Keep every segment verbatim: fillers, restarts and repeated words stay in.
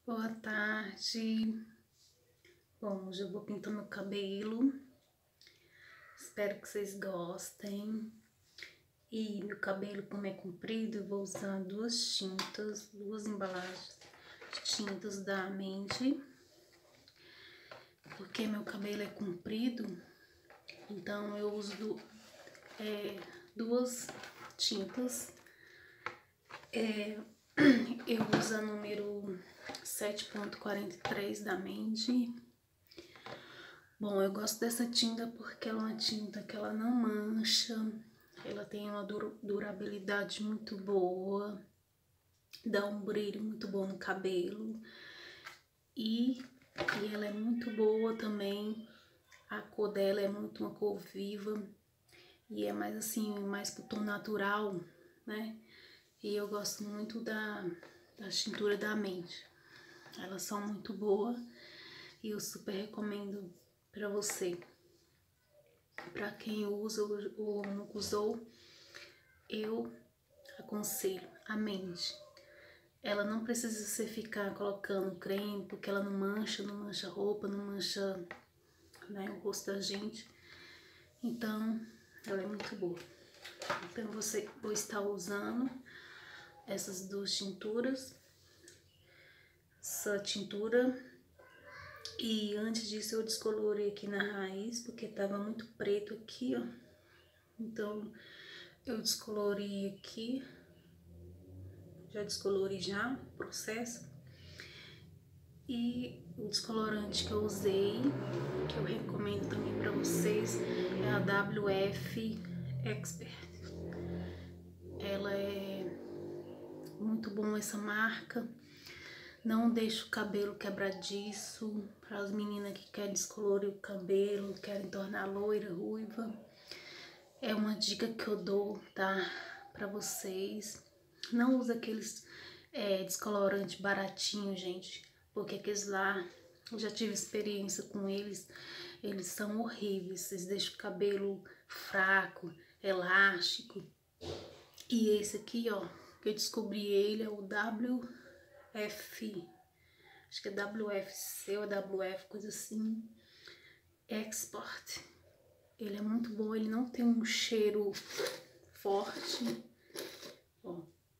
Boa tarde. Bom, hoje eu vou pintar meu cabelo. Espero que vocês gostem. E meu cabelo, como é comprido, eu vou usar duas tintas, duas embalagens de tintas da Mente. Porque meu cabelo é comprido, então eu uso do, é, duas tintas. É, eu uso a número sete ponto quarenta e três da Mente. Bom, eu gosto dessa tinta porque ela é uma tinta que ela não mancha, ela tem uma durabilidade muito boa, dá um brilho muito bom no cabelo e, e ela é muito boa também, a cor dela é muito uma cor viva e é mais assim, mais pro tom natural, né? E eu gosto muito da, da tintura da Mente, elas são muito boas e eu super recomendo para você. Para quem usa ou nunca usou, eu aconselho a Mente. Ela não precisa você ficar colocando creme, porque ela não mancha, não mancha roupa, não mancha, né, o rosto da gente. Então, ela é muito boa. Então, você vou estar usando essas duas tinturas, essa tintura. E antes disso eu descolorei aqui na raiz, porque tava muito preto aqui, ó. Então, eu descolori aqui, já descolori já, processo. E o descolorante que eu usei, que eu recomendo também para vocês, é a W F Expert. Ela é muito bom, essa marca. Não deixa o cabelo quebradiço, para as meninas que querem descolorir o cabelo, querem tornar loira, ruiva. É uma dica que eu dou, tá? Pra vocês. Não usa aqueles é, descolorante baratinho, gente. Porque aqueles lá, eu já tive experiência com eles. Eles são horríveis. Eles deixam o cabelo fraco, elástico. E esse aqui, ó, que eu descobri ele, é o W F. Acho que é W F C ou W F, coisa assim. Export. Ele é muito bom, ele não tem um cheiro forte. Ó,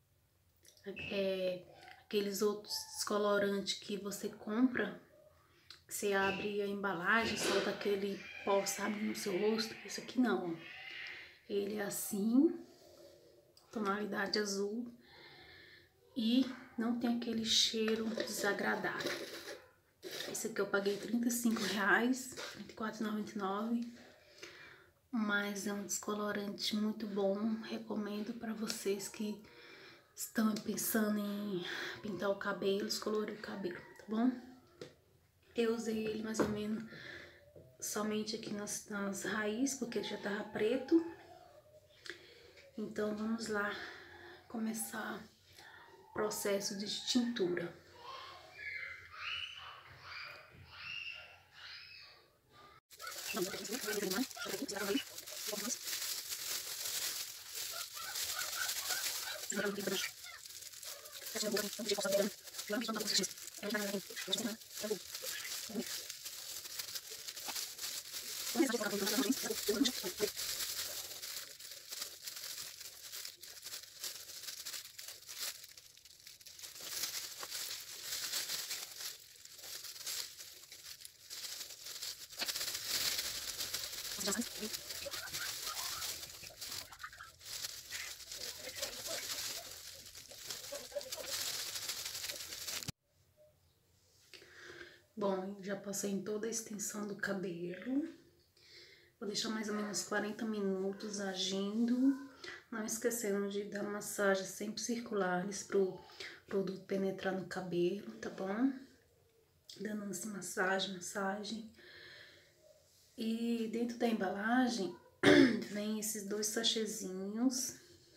é, aqueles outros descolorantes que você compra, que você abre a embalagem, solta aquele pó, sabe, no seu rosto. Esse aqui não, ó. Ele é assim, tonalidade azul, e não tem aquele cheiro desagradável. Esse aqui eu paguei trinta e cinco reais, trinta e quatro reais e noventa e nove centavos. Mas é um descolorante muito bom, recomendo para vocês que estão pensando em pintar o cabelo, descolorir o cabelo, tá bom? Eu usei ele mais ou menos somente aqui nas, nas raízes, porque ele já tava preto. Então vamos lá começar o processo de tintura. Bom, já passei em toda a extensão do cabelo. Vou deixar mais ou menos quarenta minutos agindo. Não esquecendo de dar massagem sempre circulares pro produto penetrar no cabelo, tá bom? Dando assim massagem, massagem. E dentro da embalagem vem esses dois sachêzinhos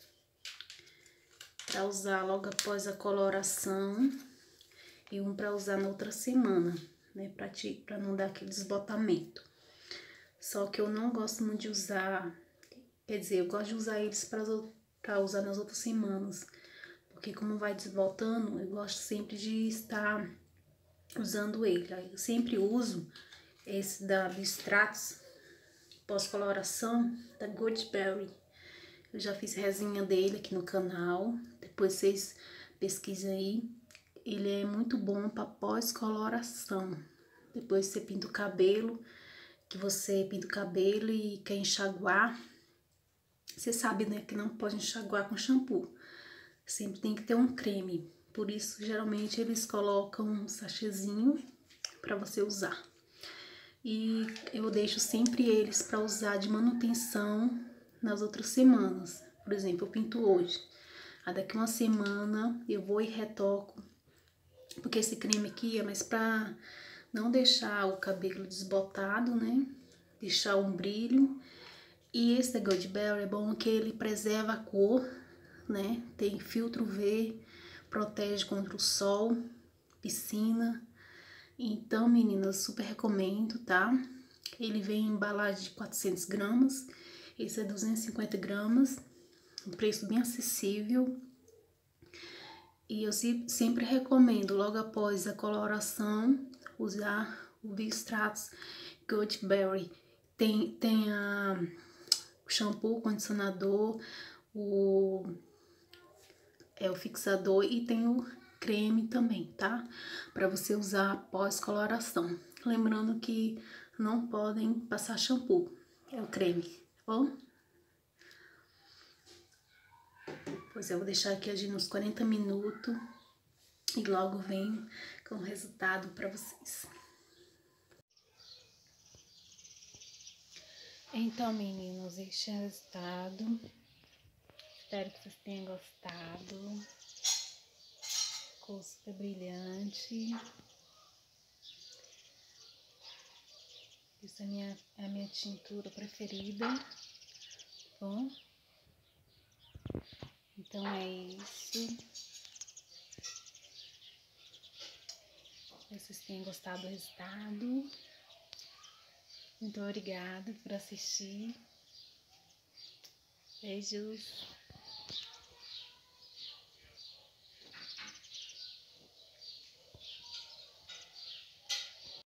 para usar logo após a coloração e um para usar na outra semana, né, para ti, para não dar aquele desbotamento. Só que eu não gosto muito de usar, quer dizer, eu gosto de usar eles para usar nas outras semanas, porque como vai desbotando, eu gosto sempre de estar usando ele. Eu sempre uso esse da Bistratos pós-coloração da Goldberry. Eu já fiz resenha dele aqui no canal, depois vocês pesquisem aí. Ele é muito bom para pós-coloração. Depois você pinta o cabelo, que você pinta o cabelo e quer enxaguar. Você sabe, né, que não pode enxaguar com shampoo. Sempre tem que ter um creme. Por isso, geralmente, eles colocam um sachêzinho para você usar. E eu deixo sempre eles para usar de manutenção nas outras semanas. Por exemplo, eu pinto hoje. A daqui uma semana eu vou e retoco. Porque esse creme aqui é mais pra não deixar o cabelo desbotado, né? Deixar um brilho. E esse da Goldberry é bom que ele preserva a cor, né? Tem filtro V, protege contra o sol, piscina. Então, meninas, super recomendo, tá? Ele vem em embalagem de quatrocentas gramas. Esse é duzentos e cinquenta gramas. Um preço bem acessível. E eu sempre recomendo, logo após a coloração, usar o Bistratos Goldberry. Tem, tem a, o shampoo, o condicionador, o, é, o fixador e tem o creme também, tá? Para você usar após coloração. Lembrando que não podem passar shampoo, é o creme, tá bom? Pois eu vou deixar aqui agindo uns quarenta minutos e logo venho com o resultado para vocês. Então, meninos, este é o resultado. Espero que vocês tenham gostado. Ficou super brilhante. Essa é a minha, é a minha tintura preferida. Bom, então é isso. Espero que vocês tenham gostado do resultado. Muito obrigada por assistir. Beijos.